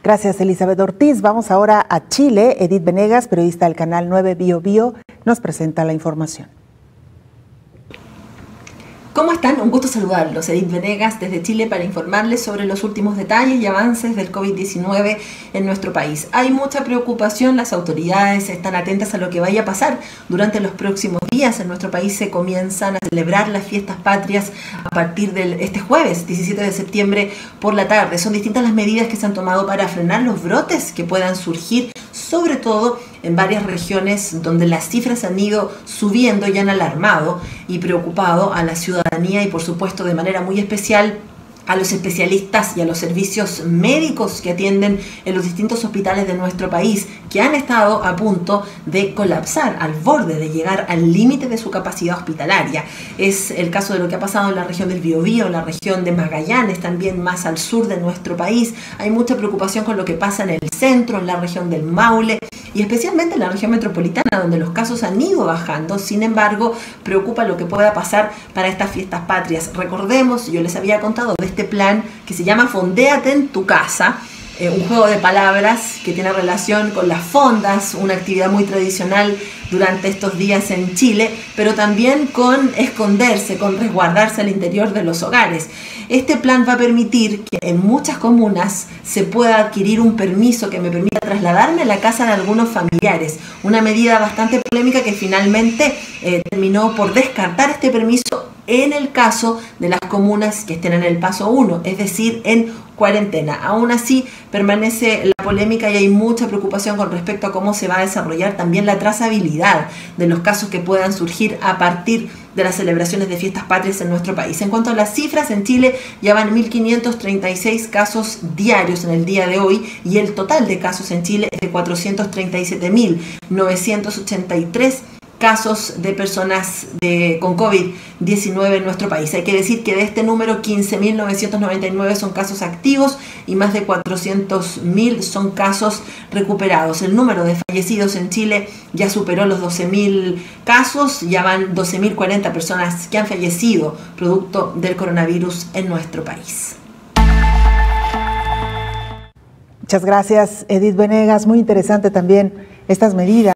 Gracias, Elizabeth Ortiz. Vamos ahora a Chile. Edith Venegas, periodista del canal 9 Bio Bio, nos presenta la información. ¿Cómo están? Un gusto saludarlos. Edith Venegas desde Chile para informarles sobre los últimos detalles y avances del COVID-19 en nuestro país. Hay mucha preocupación, las autoridades están atentas a lo que vaya a pasar durante los próximos días. En nuestro país se comienzan a celebrar las fiestas patrias a partir de este jueves, 17 de septiembre por la tarde. Son distintas las medidas que se han tomado para frenar los brotes que puedan surgir, sobre todo en varias regiones donde las cifras han ido subiendo y han alarmado y preocupado a la ciudadanía y por supuesto de manera muy especial a los especialistas y a los servicios médicos que atienden en los distintos hospitales de nuestro país, que han estado a punto de colapsar, al borde de llegar al límite de su capacidad hospitalaria. Es el caso de lo que ha pasado en la región del Biobío, en la región de Magallanes, también más al sur de nuestro país. Hay mucha preocupación con lo que pasa en el centro, en la región del Maule, y especialmente en la región metropolitana, donde los casos han ido bajando. Sin embargo, preocupa lo que pueda pasar para estas fiestas patrias. Recordemos, yo les había contado de este plan que se llama Fondéate en tu casa, un juego de palabras que tiene relación con las fondas, una actividad muy tradicional durante estos días en Chile, pero también con esconderse, con resguardarse al interior de los hogares. Este plan va a permitir que en muchas comunas se pueda adquirir un permiso que me permita trasladarme a la casa de algunos familiares, una medida bastante polémica que finalmente terminó por descartar este permiso en el caso de las comunas que estén en el paso 1, es decir, en cuarentena. Aún así, permanece la polémica y hay mucha preocupación con respecto a cómo se va a desarrollar también la trazabilidad de los casos que puedan surgir a partir de las celebraciones de fiestas patrias en nuestro país. En cuanto a las cifras, en Chile ya van 1.536 casos diarios en el día de hoy y el total de casos en Chile es de 437.983 casos de personas con COVID-19 en nuestro país. Hay que decir que de este número, 15.999 son casos activos y más de 400.000 son casos recuperados. El número de fallecidos en Chile ya superó los 12.000 casos, ya van 12.040 personas que han fallecido producto del coronavirus en nuestro país. Muchas gracias, Edith Venegas. Muy interesante también estas medidas.